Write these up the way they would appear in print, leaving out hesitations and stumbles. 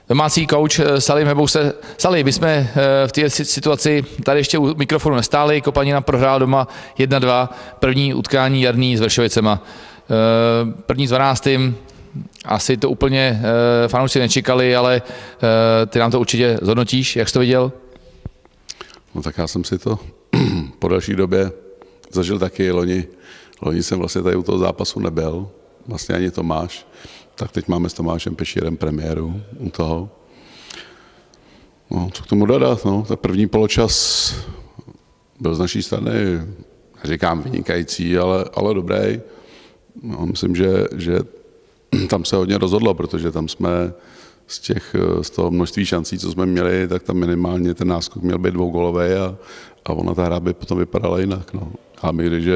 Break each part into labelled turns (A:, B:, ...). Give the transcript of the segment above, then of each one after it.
A: Domácí kouč Salim Hebouse. Sali, my jsme v té situaci tady ještě u mikrofonu nestáli, Kopanina prohrál doma 1-2, první utkání jarní s Vršovicema. První s 12. Asi to úplně fanoušci nečekali, ale ty nám to určitě zhodnotíš, jak jsi to viděl?
B: No tak já jsem si to po další době zažil taky loni. Loni jsem vlastně tady u toho zápasu nebyl, vlastně ani Tomáš. Tak teď máme s Tomášem Pešírem premiéru u toho. No, co k tomu dodat, no, ta první poločas byl z naší strany, říkám vynikající, ale dobrý. No, myslím, že tam se hodně rozhodlo, protože tam jsme z toho množství šancí, co jsme měli, tak tam minimálně ten náskok měl být dvougolový a ona ta hra by potom vypadala jinak. No. A my, když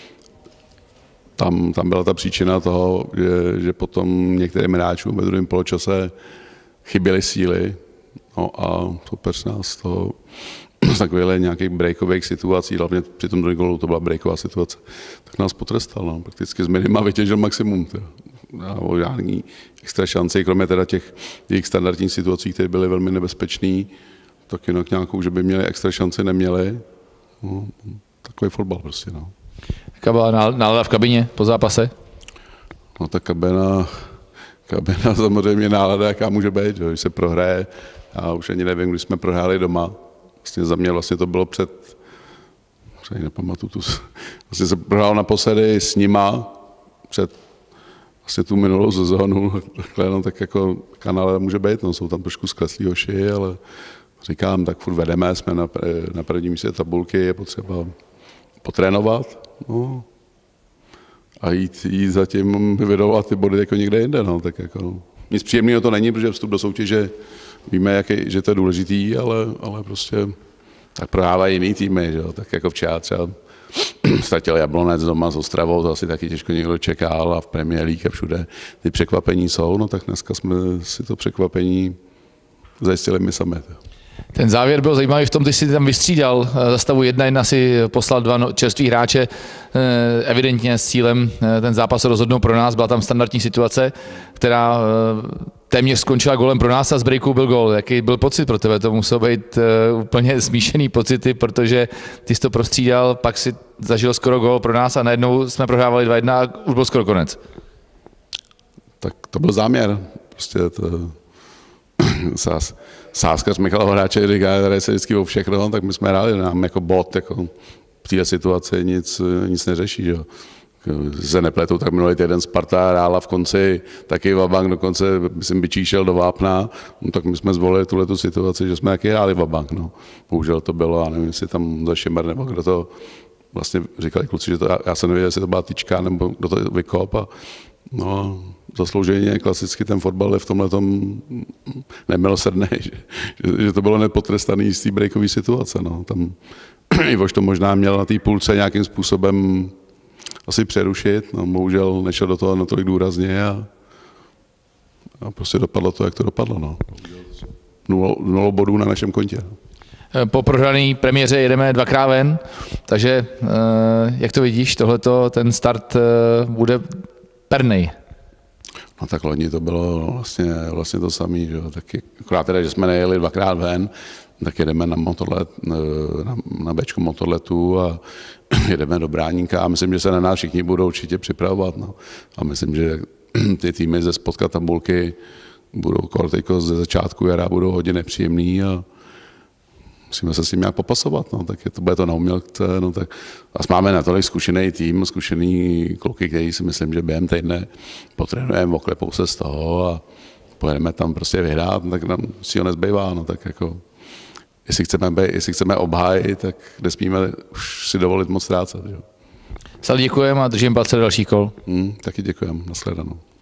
B: tam byla ta příčina toho, že potom některým hráčům ve druhém poločase chyběly síly, no a soupeř nás z toho z takových nějakých breakových situací, hlavně při tom druhém gólu to byla breaková situace, tak nás potrestal. No. Prakticky z minima vytěžil maximum. O žádný extra šanci, kromě teda těch jejich standardních situací, které byly velmi nebezpečné, tak jinak nějakou, že by měli extra šanci, neměli. No, takový fotbal prostě. No.
A: Jaká byla nálada v kabině po zápase?
B: No ta kabina samozřejmě nálada, jaká může být, že? Když se prohraje. Já už ani nevím, když jsme prohráli doma. Vlastně za mě vlastně to bylo před, nepamatuju tu, vlastně se prohrál naposledy s nima před vlastně tu minulou sezónu, no, tak jako kanál může být, no, jsou tam trošku skleslí hoši, ale říkám, tak furt vedeme, jsme na prvním místě tabulky, je potřeba potrénovat, no, a jít zatím vydovat ty body jako někde jinde, no, tak jako nic příjemného to není, protože vstup do soutěže víme, že to je důležitý, ale prostě tak prohrávají jiný týmy, že jo, tak jako včera třeba ztratil Jablonec doma s Ostravou, to asi taky těžko někdo čekal a v Premier League a všude ty překvapení jsou, no tak dneska jsme si to překvapení zajistili my sami.
A: Ten závěr byl zajímavý v tom, když si tam vystřídal za stavu 1-1, si poslal dva čerství hráče, evidentně s cílem ten zápas rozhodnout pro nás, byla tam standardní situace, která téměř skončila gólem pro nás a z breaku byl gól. Jaký byl pocit pro tebe? To muselo být úplně smíšený pocity, protože ty jsi to prostřídal, pak si zažil skoro gól pro nás a najednou jsme prohrávali 2-1 a už byl skoro konec.
B: Tak to byl záměr. Prostě to Sáskař Michal Horáček říká, tady se vždycky o všechno, tak my jsme hráli nám jako bod, jako v této situaci nic neřeší. Že? Se nepletu, tak minulý týden Sparta hrála v konci taky vabank, dokonce myslím Byčík šel do vápna, no, tak my jsme zvolili tuhletu situaci, že jsme taky hráli vabank. No. Bohužel to bylo, já nevím, jestli tam za Šimar nebo kdo to vlastně říkali kluci, že to, já jsem nevěděl, jestli to byla tyčka nebo kdo to vykop a no, zaslouženě klasicky ten fotbal je v tomhletom nemilosrdný, že to bylo nepotrestaný z té breakové situace. No. Tam Ivoš to možná měl na té půlce nějakým způsobem asi přerušit, no, bohužel nešel do toho natolik důrazně a prostě dopadlo to, jak to dopadlo. No. 0 bodů na našem kontě.
A: Po prohrané premiéře jedeme 2krát ven, takže jak to vidíš, tohleto, ten start bude pernej.
B: No tak loni to bylo vlastně to samé, že jo, taky akorát teda, že jsme nejeli 2krát ven, tak jedeme na motorlet, na Bčku motorletu a jedeme do Bráníka a myslím, že se na nás všichni budou určitě připravovat. No. A myslím, že ty týmy ze spodka tabulky budou teďko ze začátku jara budou hodně nepříjemný a musíme se s tím nějak popasovat. No. Tak bude to na umělce. No, tak máme natolik zkušený tým, zkušený kluky, který si myslím, že během týdne potrénujeme, oklepou se z toho a pojedeme tam prostě vyhrát, tak nám si ho nezbývá. No, tak jako jestli chceme obhájit, tak nesmíme už si dovolit moc ztrácet.
A: Sal, děkujeme a držím palce do dalších kol.
B: Taky děkujeme. Nashledanou.